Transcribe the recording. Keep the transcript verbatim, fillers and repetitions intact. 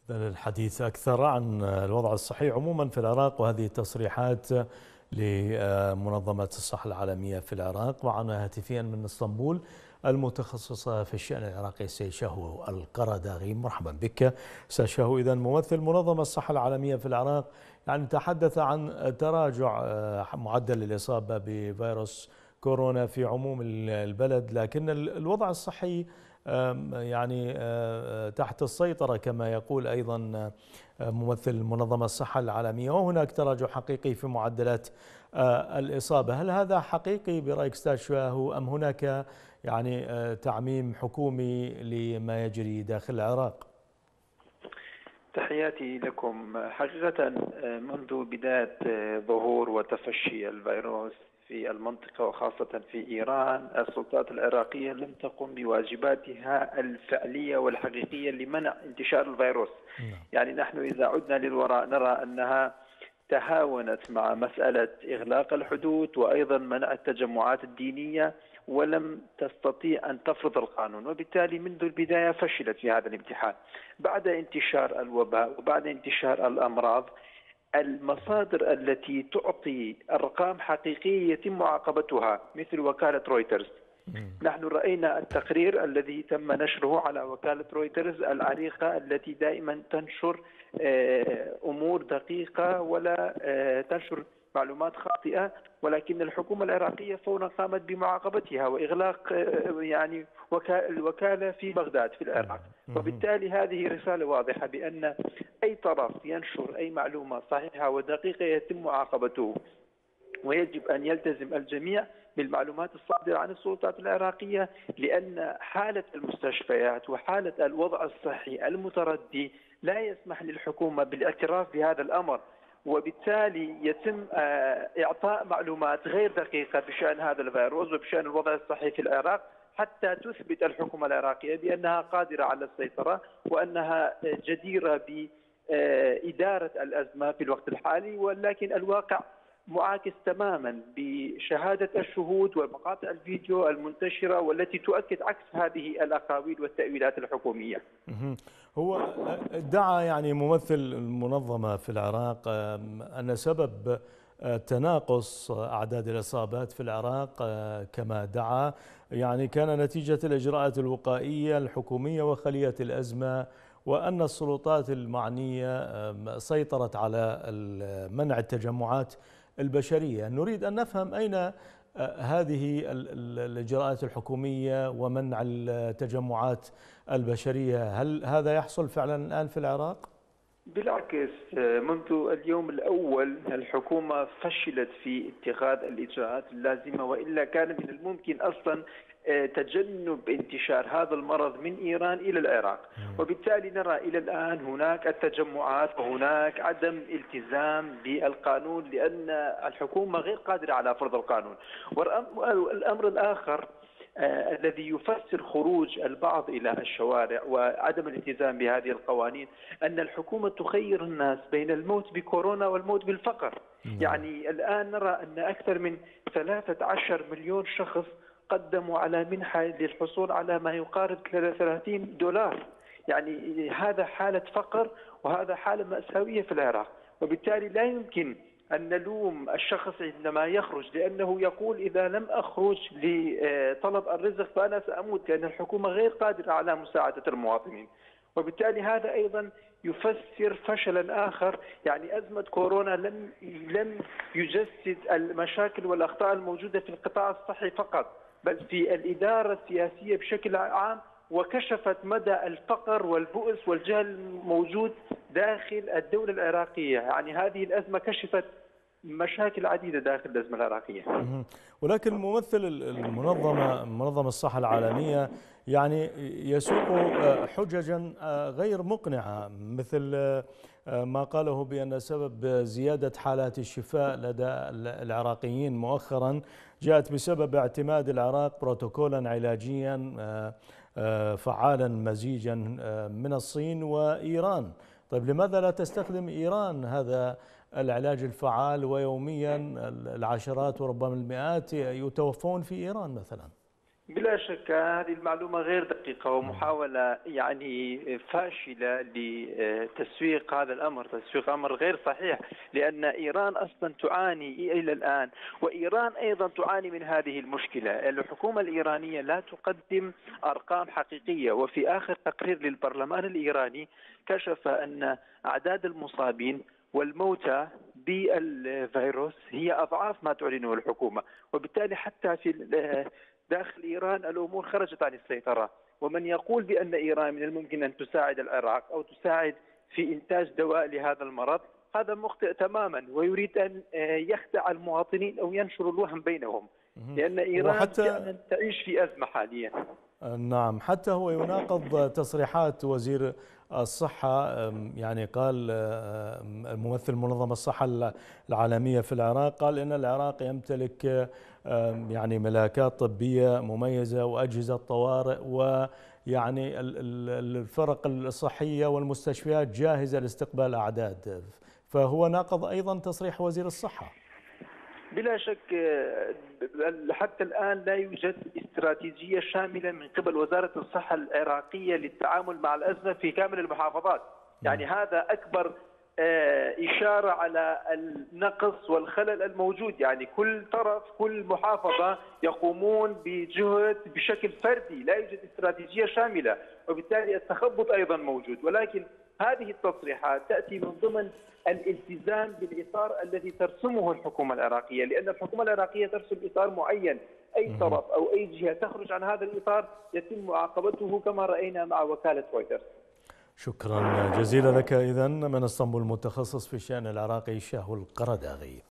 إذن الحديث أكثر عن الوضع الصحي عموما في العراق وهذه التصريحات لمنظمة الصحة العالمية في العراق. معنا هاتفيا من اسطنبول المتخصصة في الشأن العراقي السيد شهو القرداغي. مرحبا بك سيد شهو. إذن ممثل منظمة الصحة العالمية في العراق يعني تحدث عن تراجع معدل الإصابة بفيروس كورونا في عموم البلد، لكن الوضع الصحي يعني تحت السيطرة كما يقول أيضا ممثل منظمة الصحة العالمية، وهناك تراجع حقيقي في معدلات الإصابة. هل هذا حقيقي برأيك أستاذ شهو أم هناك يعني تعميم حكومي لما يجري داخل العراق؟ تحياتي لكم. حقيقة منذ بداية ظهور وتفشي الفيروس في المنطقة وخاصة في إيران، السلطات العراقية لم تقم بواجباتها الفعلية والحقيقية لمنع انتشار الفيروس. يعني نحن إذا عدنا للوراء نرى أنها تهاونت مع مسألة إغلاق الحدود وأيضا منع التجمعات الدينية، ولم تستطيع أن تفرض القانون، وبالتالي منذ البداية فشلت في هذا الامتحان. بعد انتشار الوباء وبعد انتشار الأمراض، المصادر التي تعطي أرقام حقيقية يتم معاقبتها مثل وكالة رويترز. نحن رأينا التقرير الذي تم نشره على وكالة رويترز العريقة التي دائما تنشر أمور دقيقة ولا تنشر معلومات خاطئة، ولكن الحكومة العراقية فورا قامت بمعاقبتها وإغلاق يعني الوكالة في بغداد في العراق. وبالتالي هذه رسالة واضحة بأن أي طرف ينشر أي معلومة صحيحة ودقيقة يتم معاقبته، ويجب أن يلتزم الجميع بالمعلومات الصادرة عن السلطات العراقية، لأن حالة المستشفيات وحالة الوضع الصحي المتردي لا يسمح للحكومة بالاعتراف بهذا الأمر، وبالتالي يتم إعطاء معلومات غير دقيقة بشأن هذا الفيروس وبشأن الوضع الصحي في العراق حتى تثبت الحكومة العراقية بأنها قادرة على السيطرة وأنها جديرة بإدارة الأزمة في الوقت الحالي. ولكن الواقع معاكس تماما بشهادة الشهود ومقاطع الفيديو المنتشرة والتي تؤكد عكس هذه الأقاويل والتأويلات الحكومية. هو ادعى يعني ممثل المنظمة في العراق أن سبب تناقص أعداد الإصابات في العراق كما ادعى يعني كان نتيجة الإجراءات الوقائية الحكومية وخلية الأزمة، وأن السلطات المعنية سيطرت على منع التجمعات البشرية. نريد أن نفهم أين هذه الإجراءات الحكومية ومنع التجمعات البشرية، هل هذا يحصل فعلا الآن في العراق؟ بالعكس، منذ اليوم الأول الحكومة فشلت في اتخاذ الإجراءات اللازمة، وإلا كان من الممكن أصلا تجنب انتشار هذا المرض من إيران إلى العراق. وبالتالي نرى إلى الآن هناك التجمعات وهناك عدم التزام بالقانون، لأن الحكومة غير قادرة على فرض القانون. والأمر الآخر آه الذي يفسر خروج البعض إلى الشوارع وعدم الالتزام بهذه القوانين أن الحكومة تخير الناس بين الموت بكورونا والموت بالفقر. يعني الآن نرى أن أكثر من ثلاثة عشر مليون شخص قدموا على منحة للحصول على ما يقارب ثلاثين دولار. يعني هذا حالة فقر وهذا حالة مأساوية في العراق، وبالتالي لا يمكن أن نلوم الشخص عندما يخرج، لأنه يقول إذا لم أخرج لطلب الرزق فأنا سأموت، لأن الحكومة غير قادرة على مساعدة المواطنين. وبالتالي هذا أيضا يفسر فشلا آخر. يعني أزمة كورونا لم لم يجسد المشاكل والأخطاء الموجودة في القطاع الصحي فقط، بل في الإدارة السياسية بشكل عام، وكشفت مدى الفقر والبؤس والجهل الموجود داخل الدولة العراقية. يعني هذه الأزمة كشفت مشاكل عديدة داخل الأزمة العراقية. ولكن ممثل المنظمة منظمة الصحة العالمية يعني يسوق حججا غير مقنعة، مثل ما قاله بأن سبب زيادة حالات الشفاء لدى العراقيين مؤخرا جاءت بسبب اعتماد العراق بروتوكولا علاجيا فعالا مزيجا من الصين وإيران. طيب لماذا لا تستخدم إيران هذا العلاج الفعال ويوميا العشرات وربما المئات يتوفون في إيران مثلا؟ بلا شك هذه المعلومة غير دقيقة ومحاولة يعني فاشلة لتسويق هذا الأمر، تسويق أمر غير صحيح، لأن إيران أصلا تعاني إلى الآن، وإيران أيضا تعاني من هذه المشكلة. الحكومة الإيرانية لا تقدم أرقام حقيقية، وفي آخر تقرير للبرلمان الإيراني كشف أن أعداد المصابين والموتى بالفيروس هي أضعاف ما تعلنه الحكومة، وبالتالي حتى في داخل إيران الأمور خرجت عن السيطرة. ومن يقول بأن إيران من الممكن أن تساعد العراق أو تساعد في إنتاج دواء لهذا المرض هذا مخطئ تماما، ويريد أن يخدع المواطنين أو ينشر الوهم بينهم، لأن إيران وحتى فعلا تعيش في أزمة حاليا. نعم، حتى هو يناقض تصريحات وزير الصحة. يعني قال ممثل منظمة الصحة العالمية في العراق، قال إن العراق يمتلك يعني ملاكات طبية مميزة وأجهزة طوارئ، ويعني الفرق الصحية والمستشفيات جاهزة لاستقبال أعداد، فهو ناقض أيضا تصريح وزير الصحة. بلا شك حتى الآن لا يوجد استراتيجية شاملة من قبل وزارة الصحة العراقية للتعامل مع الأزمة في كامل المحافظات. يعني هذا أكبر إشارة على النقص والخلل الموجود. يعني كل طرف كل محافظة يقومون بجهد بشكل فردي، لا يوجد استراتيجية شاملة، وبالتالي التخبط أيضا موجود. ولكن هذه التصريحات تأتي من ضمن الالتزام بالإطار الذي ترسمه الحكومة العراقية، لأن الحكومة العراقية ترسم إطار معين، أي طرف أو أي جهة تخرج عن هذا الإطار يتم معاقبته كما رأينا مع وكالة رويترز. شكرا جزيلا لك. إذن من اسطنبول المتخصص في الشأن العراقي شاهو القرداغي.